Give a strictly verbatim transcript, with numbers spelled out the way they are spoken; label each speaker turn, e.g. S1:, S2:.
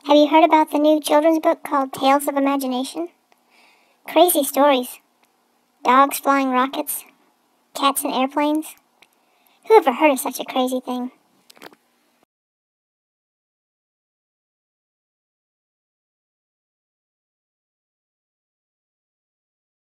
S1: Have you heard about the new children's book called Tales of Imagination? Crazy stories. Dogs flying rockets. Cats in airplanes. Who ever heard of such a crazy thing?